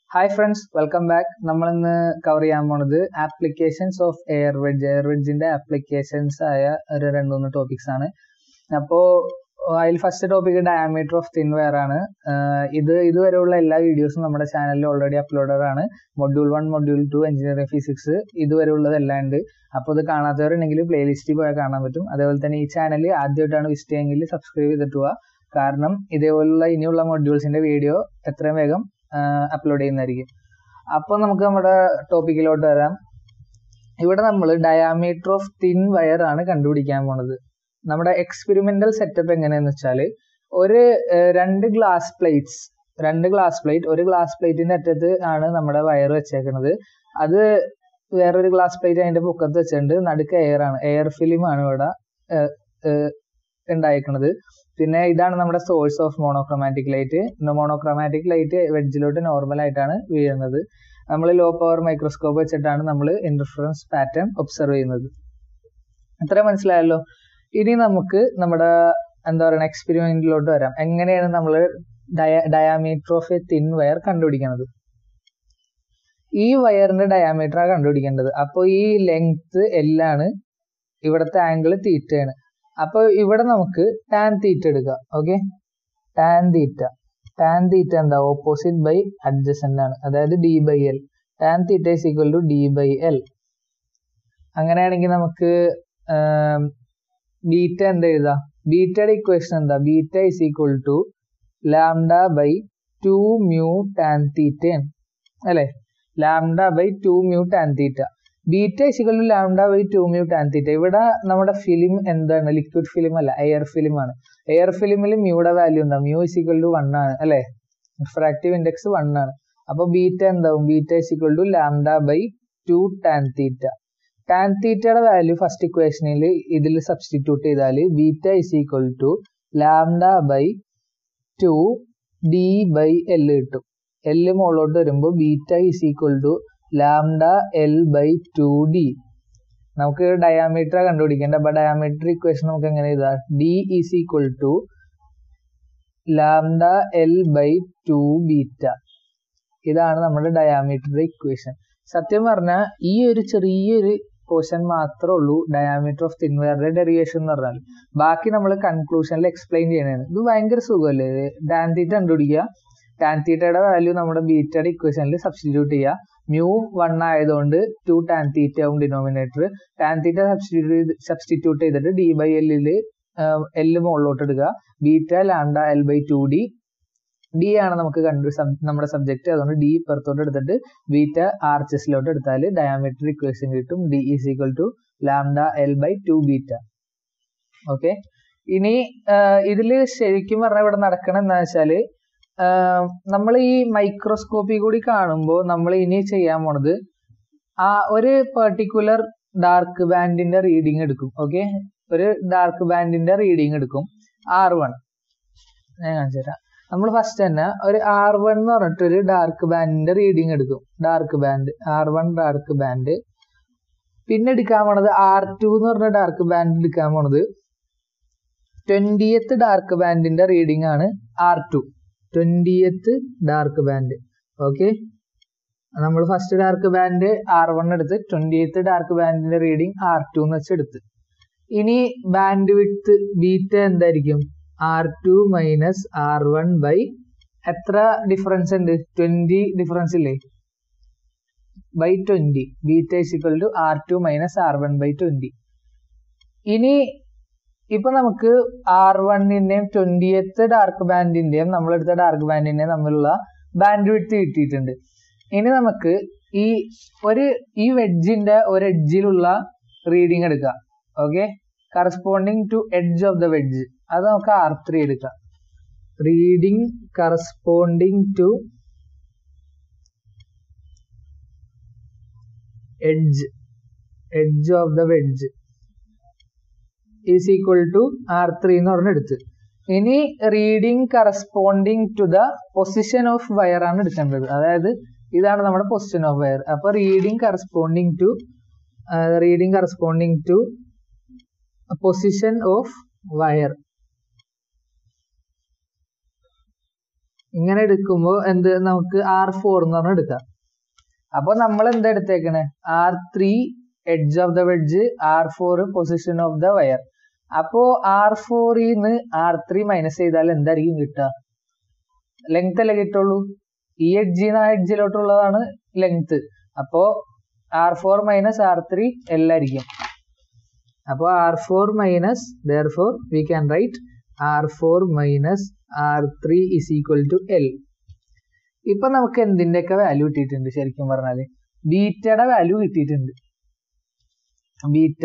Hi friends, welcome back. നമ്മൾ ഇന്ന് cover ചെയ്യാൻ പോണത് ആപ്ലിക്കേഷൻസ് ഓഫ് എയർവെഡ്ജിന്റെ ആപ്ലിക്കേഷൻസ് ആയ ഒരു 2-3 ടോപ്പിക്സ് ആണ്. അപ്പോൾ അതിൽ first topic diameter of thin wire ആണ്. ഇതുവരെയുള്ള എല്ലാ വീഡിയോസും നമ്മുടെ ചാനലിൽ ഓൾറെഡി അപ്ലോഡഡ് ആണ്. മൊഡ്യൂൾ 1, മൊഡ്യൂൾ 2 എഞ്ചിനീയറിംഗ് ഫിസിക്സ് ഇതുവരെയുള്ളതെല്ലാം ഉണ്ട്. അപ്പോൾ ഇത് കാണാത്തവരുണ്ടെങ്കിൽ പ്ലേലിസ്റ്റിൽ പോയാൽ കാണാൻ പറ്റും. അതേപോലെ തന്നെ ഈ ചാനൽ ആദ്യമായിട്ടാണ് വിസിറ്റ് ചെയ്യുമെങ്കിൽ സബ്സ്ക്രൈബ് ചെയ്തിട്ട് പോവുക. കാരണം ഇതേപോലുള്ള ഇനിയുള്ള മൊഡ്യൂൾസിന്റെ വീഡിയോ എത്രയും വേഗം അപ്ലോഡ് ചെയ്യുന്നതായിരിക്കും. അപ്പോൾ നമുക്ക് നമ്മുടെ ടോപ്പിക്കിലോട്ട് വരാം. ഇവിടെ നമ്മൾ ഡയാമീറ്റർ ഓഫ് തിൻ വയർ ആണ് കണ്ടുപിടിക്കാൻ പോണത്. നമ്മുടെ എക്സ്പെരിമെന്റൽ സെറ്റപ്പ് എങ്ങനെയാന്ന് വെച്ചാൽ രണ്ട് ഗ്ലാസ് പ്ലേറ്റ്, ഒരു ഗ്ലാസ് പ്ലേറ്റിന്റെ അറ്റത്ത് ആണ് നമ്മുടെ വയർ വെച്ചേക്കുന്നത്. അത് വേറൊരു ഗ്ലാസ് പ്ലേറ്റ് അതിന്റെ പൊക്കത്ത് വെച്ചിട്ടുണ്ട്. നടുക്ക് എയർ ഫിലിം ആണ് ഇവിടെ ഉണ്ടായിരിക്കുന്നത്. പിന്നെ ഇതാണ് നമ്മുടെ source of monochromatic light. Monochromatic light വെഡ്ജിലോട്ട് നോർമൽ ആയിട്ടാണ് വീഴുന്നത്. നമ്മൾ ലോ പവർ മൈക്രോസ്കോപ്പ് വെച്ചിട്ടാണ് നമ്മൾ ഇന്റർഫറൻസ് പാറ്റേൺ ഒബ്സർവ് ചെയ്യുന്നത്. ഇത്ര മനസ്സിലായല്ലോ. ഇനി നമുക്ക് നമ്മുടെ എക്സ്പെരിമെന്റിലോട്ട് വരാം. എങ്ങനെയാണ് നമ്മൾ diameter of a thin wire കണ്ടുപിടിക്കുന്നത്? ഈ വയറിന്റെ ഡയാമീറ്റർ ആണ് കണ്ടുപിടിക്കേണ്ടത്. അപ്പോൾ ഈ ലെങ്ത് എല്ലാണ്, ഇവിടുത്തെ ആംഗിൾ തീറ്റയാണ്. അപ്പോൾ ഇവിടെ നമുക്ക് ടാൻ തീറ്റ എടുക്കാം. ഓക്കെ, ടാൻ തീറ്റ എന്താ? ഓപ്പോസിറ്റ് ബൈ അഡ്ജസന്റ് ആണ്, അതായത് D by L. Tan theta is equal to D by L. അങ്ങനെയാണെങ്കിൽ നമുക്ക് ബീറ്റ എന്താ എഴുതാം? ബീറ്റയുടെ ഇക്വേഷൻ എന്താ? Beta is equal to lambda by 2 mu tan theta അല്ലെ? Lambda by 2 mu tan theta. Beta is equal to lambda by 2 mu tan theta. ഇവിടെ നമ്മുടെ film എന്താണ്? ലിക്വിഡ് ഫിലിം അല്ല, എയർ ഫിലിം ആണ്. എയർ ഫിലിമിൽ മ്യൂയുടെ വാല്യൂ എന്താ? മ്യൂ ഈസ് ഈക്വൽ ടു 1 ആണ് അല്ലെ? റിഫ്രാക്റ്റീവ് ഇൻഡെക്സ് 1 ആണ്. അപ്പൊ ബീറ്റ എന്താവും? Beta is equal to lambda by 2 tan തീറ്റ. ടാൻ തീറ്റയുടെ വാല്യൂ ഫസ്റ്റ് ഇക്വേഷനിൽ ഇതിൽ സബ്സ്റ്റിറ്റ്യൂട്ട് ചെയ്താൽ beta is equal to lambda by 2 D by L കിട്ടും. എല് മുകളിലോട്ട് വരുമ്പോൾ beta is equal to lambda L by 2d. നമുക്ക് ഡയാമീറ്റർ കണ്ടുപിടിക്കേണ്ട. അപ്പൊ ഡയാമീറ്റർ ഇക്വേഷൻ നമുക്ക് എങ്ങനെ എഴുതാം? D is equal to lambda L by 2 beta. ഇതാണ് നമ്മുടെ ഡയാമീറ്റർ ഇക്വേഷൻ. സത്യം പറഞ്ഞാൽ ഈ ഒരു ചെറിയൊരു പോർഷൻ മാത്രമേ ഉള്ളൂ ഡയാമീറ്റർ ഓഫ് തിൻ വയറിന്റെ ഡെറിവേഷൻ എന്ന് പറഞ്ഞാൽ. ബാക്കി നമ്മൾ കൺക്ലൂഷനിൽ എക്സ്പ്ലെയിൻ ചെയ്യണതാണ്. ഇത് ഭയങ്കര സുഖമല്ലേ? ടാൻ തീറ്റ കണ്ടുപിടിക്കുക. ടാൻ തീറ്റയുടെ വാല്യൂ നമ്മുടെ ബീറ്റയുടെ ഇക്വേഷനിൽ സബ്സ്റ്റിറ്റ്യൂട്ട് ചെയ്യുക. മ്യൂ 1 ആയതുകൊണ്ട് 2 ടാൻ തീറ്റ ആവും ഡിനോമിനേറ്റർ. ടാൻ തീറ്റ സബ്സ്റ്റിറ്റ്യൂട്ട് ചെയ്തിട്ട് ഡി ബൈ എല്ലില് എല് മുകളിലോട്ട് എടുക്കുക. Beta lambda L by 2d. D ആണ് നമുക്ക് നമ്മുടെ സബ്ജക്ട്, അതുകൊണ്ട് ഡി പുറത്തോട്ട് എടുത്തിട്ട് ബീറ്റ ആർച്ചസിലോട്ട് എടുത്താൽ ഡയാമീറ്റർ ഇക്വേഷൻ കിട്ടും. D is equal to lambda L by 2 beta. Okay, ഇനി ഇതില് ശരിക്കും പറഞ്ഞാൽ ഇവിടെ നടക്കണം എന്താ വെച്ചാല്, നമ്മൾ ഈ മൈക്രോസ്കോപ്പി കൂടി കാണുമ്പോൾ നമ്മൾ ഇനി ചെയ്യാൻ പോണത് ഒരു പെർട്ടിക്കുലർ ഡാർക്ക് ബാൻഡിന്റെ റീഡിങ് എടുക്കും. ഓക്കെ, ഒരു ഡാർക്ക് ബാൻഡിന്റെ റീഡിങ് എടുക്കും. R1 ഞാൻ കാണിച്ചു തരാം. നമ്മൾ ഫസ്റ്റ് തന്നെ ഒരു R1 എന്ന് പറഞ്ഞിട്ട് ഒരു ഡാർക്ക് ബാൻഡിന്റെ റീഡിങ് എടുക്കും. R1 dark band. പിന്നെ എടുക്കാൻ പോണത് R2 എന്ന് പറഞ്ഞ ഡാർക്ക് ബാൻഡ് എടുക്കാൻ പോണത് 20th ഡാർക്ക് ബാൻഡിന്റെ റീഡിങ് ആണ് R2. 20th dark band. Okay, നമ്മൾ ഫസ്റ്റ് ഡാർക്ക് ബാൻഡ് R1 എടുത്ത് 20th ഡാർക്ക് ബാൻഡിന്റെ റീഡിങ് R2 എന്ന് വെച്ചെടുത്ത്. ഇനി ബാൻഡ് വിഡ്ത്ത് ബീറ്റ എന്തായിരിക്കും? R2 മൈനസ് R1 ബൈ എത്ര ഡിഫറൻസ് ഉണ്ട്? 20 ഡിഫറൻസ് ഇല്ലേ? By 20. Beta is equal to R2 minus R1 by 20. ഇനി ഇപ്പൊ നമുക്ക് R1ന്റെയും 20th ഡാർക്ക് ബാൻഡിന്റെയും നമ്മളെടുത്ത ഡാർക്ക് ബാൻഡിന്റെയും തമ്മിലുള്ള ബാൻഡ് വിഡ്ത്ത് കിട്ടിയിട്ടുണ്ട്. ഇനി നമുക്ക് ഈ വെഡ്ജിന്റെ ഒരു എഡ്ജിലുള്ള റീഡിങ് എടുക്കാം. Okay, corresponding to edge of the wedge. അത് നമുക്ക് R3 എടുക്കാം. Reading corresponding to edge of the wedge is equal to R3 എന്ന് പറഞ്ഞെടുത്ത്. ഇനി reading corresponding to the position of wire ആണ് എടുക്കേണ്ടത്. അതായത് ഇതാണ് നമ്മുടെ പൊസിഷൻ ഓഫ് വയർ. അപ്പൊ reading corresponding to position of wire ഇങ്ങനെ എടുക്കുമ്പോൾ എന്ത് നമുക്ക് R4 എന്ന് പറഞ്ഞാൽ എടുക്കാം. അപ്പൊ നമ്മൾ എന്താ എടുത്തേക്കണേ, R3 edge of the wedge, R4 position of the wire. അപ്പോ R4ന്ന് R3 മൈനസ് ചെയ്താൽ എന്തായിരിക്കും കിട്ടുക? ലെങ്ത് അല്ലേ കിട്ടുള്ളൂ. ഈ എഡ്ജിന്ന് ആ എഡ്ജിലോട്ടുള്ളതാണ് ലെങ്ത്. അപ്പോ R4 മൈനസ് R3 L ആയിരിക്കും. അപ്പോ R4 minus, therefore we can write R4 minus R3 is equal to L. ഇപ്പൊ നമുക്ക് എന്തിന്റെയൊക്കെ വാല്യൂ കിട്ടിയിട്ടുണ്ട്? ശരിക്കും പറഞ്ഞാല് ബീറ്റയുടെ വാല്യൂ കിട്ടിയിട്ടുണ്ട്, ബീറ്റ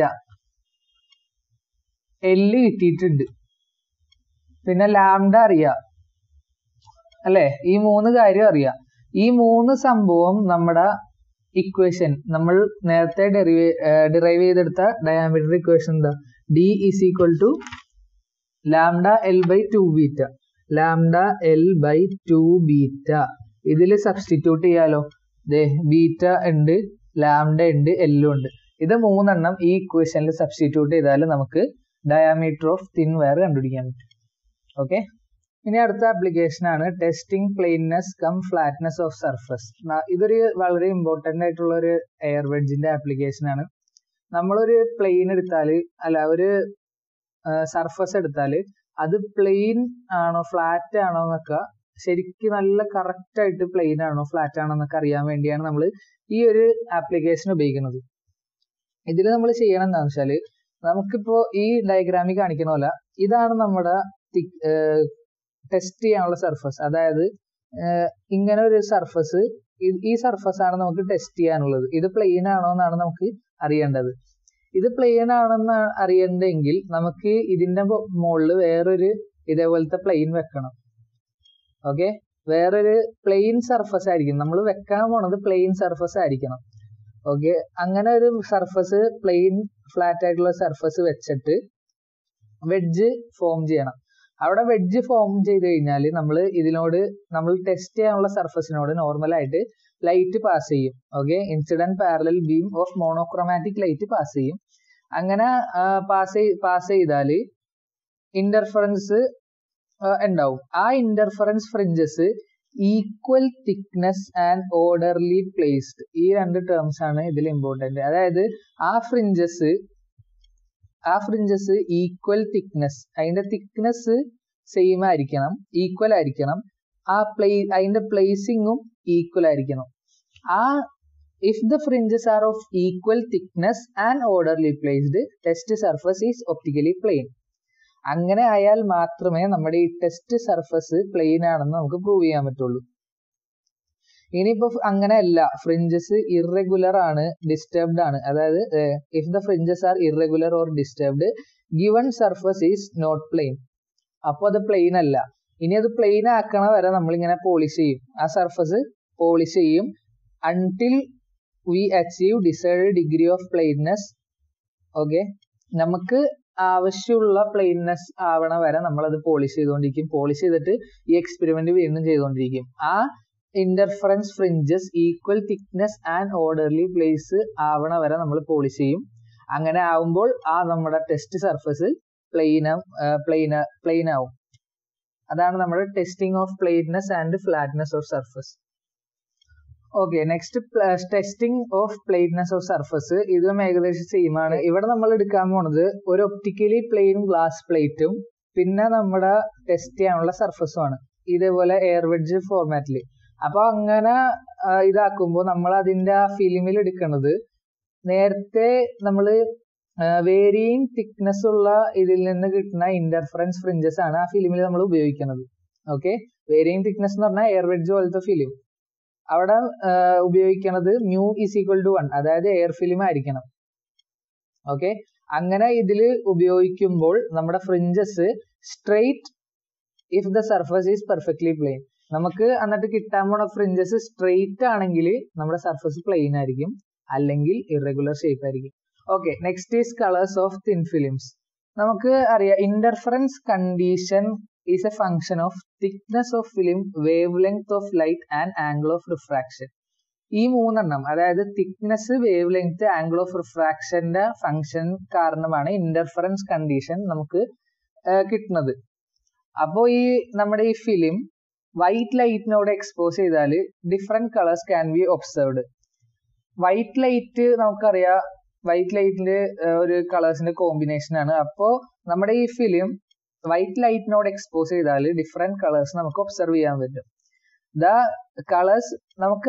L കിട്ടിയിട്ടുണ്ട്, പിന്നെ ലാംഡ അറിയാം അല്ലെ? ഈ 3 കാര്യം അറിയാം. ഈ 3 സംഭവം നമ്മുടെ ഇക്വേഷൻ, നമ്മൾ നേരത്തെ ഡിറൈവ് ചെയ്തെടുത്ത ഡയാമീറ്റർ ഇക്വേഷൻ എന്താ? D is equal to lambda L by 2 beta, lambda L by 2 beta. ഇതിൽ സബ്സ്റ്റിറ്റ്യൂട്ട് ചെയ്യാലോ. ബീറ്റ ഉണ്ട്, ലാംഡ ഉണ്ട്, എല്ലും ഉണ്ട്. ഇത് 3 എണ്ണം ഈ ഇക്വേഷനിൽ സബ്സ്റ്റിറ്റ്യൂട്ട് ചെയ്താൽ നമുക്ക് ഡയാമീറ്റർ ഓഫ് തിൻ വയർ കണ്ടുപിടിക്കാൻ പറ്റും. ഓക്കെ, ഇനി അടുത്ത ആപ്ലിക്കേഷൻ ആണ് testing plainness cum flatness of surface. ഇതൊരു വളരെ ഇമ്പോർട്ടന്റ് ആയിട്ടുള്ള ഒരു എയർ വെഡ്ജിന്റെ ആപ്ലിക്കേഷൻ ആണ്. നമ്മളൊരു പ്ലെയിൻ എടുത്താല്, അല്ല ഒരു സർഫസ് എടുത്താല് അത് പ്ലെയിൻ ആണോ ഫ്ലാറ്റ് ആണോ എന്നൊക്കെ ശരിക്കും നല്ല കറക്റ്റ് ആയിട്ട് പ്ലെയിൻ ആണോ ഫ്ലാറ്റ് ആണോ എന്നൊക്കെ അറിയാൻ വേണ്ടിയാണ് നമ്മൾ ഈ ഒരു ആപ്ലിക്കേഷൻ ഉപയോഗിക്കുന്നത്. ഇതിൽ നമ്മൾ ചെയ്യണം എന്താണെന്ന് വെച്ചാല്, നമുക്കിപ്പോ ഈ ഡയഗ്രാമിൽ കാണിക്കണ പോലെ ഇതാണ് നമ്മുടെ ടെസ്റ്റ് ചെയ്യാനുള്ള സർഫസ്. അതായത് ഇങ്ങനെ ഒരു സർഫസ്, ഈ സർഫസ് ആണ് നമുക്ക് ടെസ്റ്റ് ചെയ്യാനുള്ളത്. ഇത് പ്ലെയിൻ ആണോ എന്നാണ് നമുക്ക് അറിയേണ്ടത്. ഇത് പ്ലെയിൻ ആണെന്ന് അറിയണ്ടെങ്കിൽ നമുക്ക് ഇതിന്റെ മുകളിൽ വേറൊരു ഇതേപോലത്തെ പ്ലെയിൻ വെക്കണം. ഓക്കെ, വേറൊരു പ്ലെയിൻ സർഫസ് ആയിരിക്കും നമ്മൾ വെക്കാൻ പോണത്, പ്ലെയിൻ സർഫസ് ആയിരിക്കണം. ഓക്കെ, അങ്ങനെ ഒരു സർഫസ്, പ്ലെയിൻ ഫ്ലാറ്റ് ആയിട്ടുള്ള സർഫസ് വെച്ചിട്ട് വെഡ്ജ് ഫോം ചെയ്യണം. അവിടെ വെഡ്ജ് ഫോം ചെയ്ത് കഴിഞ്ഞാൽ നമ്മൾ ടെസ്റ്റ് ചെയ്യാനുള്ള സർഫസിനോട് നോർമലായിട്ട് ലൈറ്റ് പാസ് ചെയ്യും. Okay, incident parallel beam of monochromatic light pass ചെയ്യും. അങ്ങനെ പാസ് ചെയ്താൽ ഇന്റർഫറൻസ് ഉണ്ടാവും. ആ interference fringes equal thickness and orderly placed, ഈ 2 ടേംസ് ആണ് ഇതിൽ ഇമ്പോർട്ടന്റ്. അതായത് ആ ഫ്രിഞ്ചസ് ഈക്വൽ തിക്നെസ്, അതിന്റെ തിക്നെസ് സെയിം ആയിരിക്കണം, ഈക്വൽ ആയിരിക്കണം. അതിന്റെ പ്ലേസിങ്ങും ഈക്വൽ ആയിരിക്കണം. If the fringes are of equal thickness and orderly placed, test surface is optically plane. അങ്ങനെ ആയാൽ മാത്രമേ നമ്മുടെ ഈ ടെസ്റ്റ് സർഫസ് പ്ലെയിൻ ആണെന്ന് നമുക്ക് പ്രൂവ് ചെയ്യാൻ പറ്റുള്ളൂ. ഇനിയിപ്പോ അങ്ങനെയല്ല, ഫ്രിഞ്ചസ് ഇറഗുലർ ആണ്, ഡിസ്റ്റർബ്ഡ് ആണ്. അതായത് if the fringes are irregular or disturbed, given surface is not plain. അപ്പൊ അത് പ്ലെയിൻ അല്ല. ഇനി അത് പ്ലെയിൻ ആക്കണ വരെ നമ്മളിങ്ങനെ പോളിഷ് ചെയ്യും, ആ സർഫസ് പോളിഷ് ചെയ്യും until we achieve desired degree of plainness. ഓക്കെ, നമുക്ക് ആവശ്യമുള്ള പ്ലെയിൻനെസ് ആവണ വരെ നമ്മളത് പോളിഷ് ചെയ്തുകൊണ്ടിരിക്കും. പോളിഷ് ചെയ്തിട്ട് ഈ എക്സ്പെരിമെന്റ് വീണ്ടും ചെയ്തുകൊണ്ടിരിക്കും. ആ interference fringes equal thickness and orderly place ആവണ വരെ നമ്മൾ പോളിഷ് ചെയ്യും. അങ്ങനെ ആവുമ്പോൾ നമ്മുടെ ടെസ്റ്റ് സർഫസ് പ്ലെയിൻ ആവും. അതാണ് നമ്മുടെ testing of plainness and flatness of surface. Okay, next testing of plainness of surface. ഇതും ഏകദേശം സെയിം ആണ്. ഇവിടെ നമ്മൾ എടുക്കാൻ പോണത് ഒരു ഒപ്റ്റിക്കലി പ്ലെയിൻ ഗ്ലാസ് പ്ലേറ്റും പിന്നെ നമ്മുടെ ടെസ്റ്റ് ചെയ്യാനുള്ള സർഫസും ആണ്, ഇതേപോലെ എയർ വെഡ്ജ് ഫോർമാറ്റിൽ. അപ്പൊ അങ്ങനെ ഇതാക്കുമ്പോൾ നമ്മൾ അതിന്റെ ഫിലിമിൽ എടുക്കുന്നത് നേരത്തെ നമ്മൾ വേരിയിങ് തിക്നെസ് ഉള്ള ഇതിൽ നിന്ന് കിട്ടുന്ന ഇന്റർഫറൻസ് ഫ്രിഞ്ചസ് ആണ് ആ ഫിലിമിൽ നമ്മൾ ഉപയോഗിക്കുന്നത്. ഓക്കെ, വേരിയിങ് തിക്നെസ് എന്ന് പറഞ്ഞാൽ എയർ വെഡ്ജ് പോലത്തെ ഫിലിം അവിടെ ഉപയോഗിക്കുന്നത് μ = 1, അതായത് എയർ ഫിലിം ആയിരിക്കണം. ഓക്കെ, അങ്ങനെ ഇതിൽ ഉപയോഗിക്കുമ്പോൾ നമ്മുടെ fringes straight if the surface is perfectly plain. നമുക്ക് എന്നിട്ട് കിട്ടാൻ പോണ ഫ്രിഞ്ചസ് സ്ട്രെയിറ്റ് ആണെങ്കിൽ നമ്മുടെ സർഫസ് പ്ലെയിൻ ആയിരിക്കും, അല്ലെങ്കിൽ ഇറഗുലർ ഷേപ്പ് ആയിരിക്കും. Okay, next is colours of thin films. നമുക്ക് അറിയാം interference condition is a function of thickness of film, wavelength of light and angle of refraction. ഈ 3 എണ്ണം, അതായത് thickness, wavelength, angle of റിഫ്രാക്ഷന്റെ function കാരണമാണ് interference condition നമുക്ക് കിട്ടുന്നത്. അപ്പോൾ നമ്മുടെ ഈ ഫിലിം വൈറ്റ് ലൈറ്റിനോട് എക്സ്പോസ് ചെയ്താൽ different colours can be observed. White light നമുക്കറിയാം, വൈറ്റ് ലൈറ്റിന്റെ ഒരു കളേഴ്സിന്റെ കോമ്പിനേഷൻ ആണ്. അപ്പോൾ നമ്മുടെ ഈ ഫിലിം വൈറ്റ് ലൈറ്റിനോട് എക്സ്പോസ് ചെയ്താൽ ഡിഫറെന്റ് കളേഴ്സ് നമുക്ക് ഒബ്സർവ് ചെയ്യാൻ പറ്റും. ദ കളേഴ്സ്, നമുക്ക്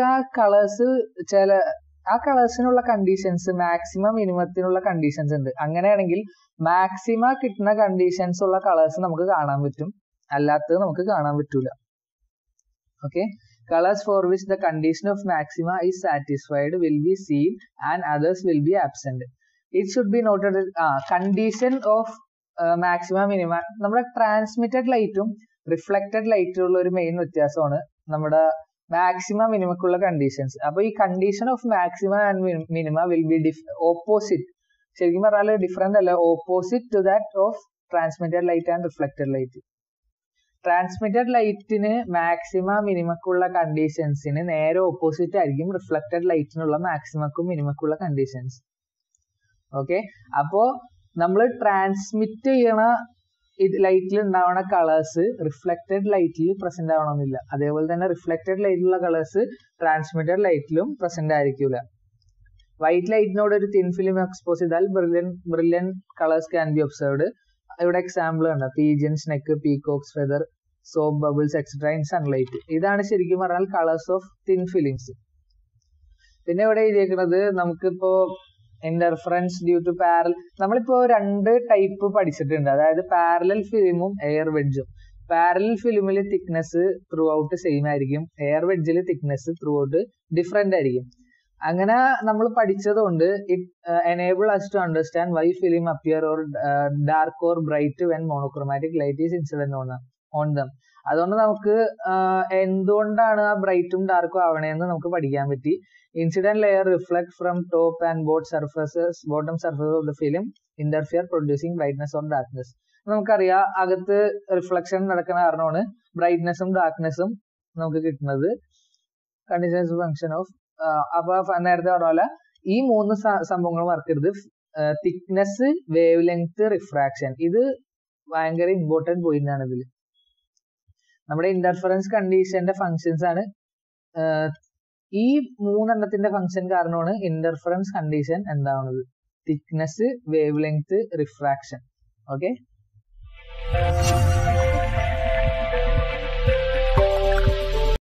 ആ കളേഴ്സിനുള്ള കണ്ടീഷൻസ് മാക്സിമം മിനിമത്തിനുള്ള കണ്ടീഷൻസ് ഉണ്ട്. അങ്ങനെയാണെങ്കിൽ മാക്സിമ കിട്ടുന്ന കണ്ടീഷൻസ് ഉള്ള കളേഴ്സ് നമുക്ക് കാണാൻ പറ്റും, അല്ലാത്തത് നമുക്ക് കാണാൻ പറ്റൂല. Okay, colours for which the condition of maxima is satisfied will be seen and others will be absent. It should be noted. Condition of maxima minima, നമ്മുടെ ട്രാൻസ്മിറ്റഡ് ലൈറ്റും റിഫ്ലക്റ്റഡ് ലൈറ്റുള്ള ഒരു മെയിൻ വ്യത്യാസമാണ് നമ്മുടെ മാക്സിമ മിനിമക്കുള്ള കണ്ടീഷൻസ്. അപ്പൊ ഈ condition of maxima and minima will be opposite. ശരിക്കും പറഞ്ഞാൽ ഡിഫറെന്റ് അല്ല, opposite to that of transmitted light and reflected light. Transmitted ലൈറ്റിന് മാക്സിമ മിനിമക്കുള്ള കണ്ടീഷൻസിന് നേരെ ഓപ്പോസിറ്റ് ആയിരിക്കും റിഫ്ലക്റ്റഡ് ലൈറ്റിനുള്ള മാക്സിമക്കും മിനിമക്കുള്ള കണ്ടീഷൻസ്. ഓക്കെ, അപ്പോ നമ്മൾ ട്രാൻസ്മിറ്റ് ചെയ്യണ ലൈറ്റിൽ ഉണ്ടാവുന്ന കളേഴ്സ് റിഫ്ലക്റ്റഡ് ലൈറ്റിൽ പ്രസന്റ് ആവണമെന്നില്ല. അതേപോലെ തന്നെ റിഫ്ലക്റ്റഡ് ലൈറ്റിലുള്ള കളേഴ്സ് ട്രാൻസ്മിറ്റഡ് ലൈറ്റിലും പ്രസന്റ് ആയിരിക്കില്ല. വൈറ്റ് ലൈറ്റിനോട് ഒരു തിൻ ഫിലിം എക്സ്പോസ് ചെയ്താൽ brilliant colours can be observed. ഇവിടെ എക്സാമ്പിൾ ഉണ്ട്, pigeons neck, peacocks feather, soap bubbles et cetera in sunlight. ഇതാണ് ശരിക്കും പറഞ്ഞാൽ കളേഴ്സ് ഓഫ് തിൻ ഫിലിംസ്. പിന്നെ ഇവിടെ എഴുതിയേക്കുന്നത് നമുക്കിപ്പോ ഇന്റർഫറൻസ് ഡ്യൂ ടു പാരൽ, നമ്മളിപ്പോ 2 ടൈപ്പ് പഠിച്ചിട്ടുണ്ട്, അതായത് പാരലൽ ഫിലിമും എയർ വെഡ്ജും. പാരലൽ ഫിലിമിൽ തിക്നെസ് ത്രൂ ഔട്ട് സെയിം ആയിരിക്കും, എയർ വെഡ്ജിൽ തിക്നെസ് ത്രൂ ഔട്ട് ഡിഫറെന്റ് ആയിരിക്കും. അങ്ങനെ നമ്മൾ പഠിച്ചതുകൊണ്ട് it enable us to understand why film appear or dark or bright when monochromatic light is incident on them. അതുകൊണ്ട് നമുക്ക് എന്തുകൊണ്ടാണ് ആ ബ്രൈറ്റും ഡാർക്കും ആവണേന്ന് നമുക്ക് പഠിക്കാൻ പറ്റി. Incident layer reflect from top and bottom surfaces of the film interfere producing brightness or darkness. നമുക്കറിയാം അകത്ത് reflection നടക്കുന്ന കാരണമാണ് ബ്രൈറ്റ്നസും ഡാർക്ക്നെസ്സും നമുക്ക് കിട്ടുന്നത്. കണ്ടീഷൻസ് ഫംഗ്ഷൻ ഓഫ്, അപ്പൊ നേരത്തെ പറഞ്ഞ പോലെ ഈ 3 സംഭവങ്ങൾ മറക്കരുത്. Thickness, wavelength, refraction. ഇത് ഭയങ്കര ഇമ്പോർട്ടന്റ് പോയിന്റ് ആണ് ഇതിൽ. നമ്മുടെ ഇന്റർഫറൻസ് കണ്ടീഷന്റെ ഫംഗ്ഷൻസ് ആണ്. ഈ 3 എണ്ണത്തിന്റെ ഫംഗ്ഷൻ കാരണമാണ് ഇന്റർഫറൻസ് കണ്ടീഷൻ എന്താവുന്നത്. Thickness, wavelength, refraction. Okay.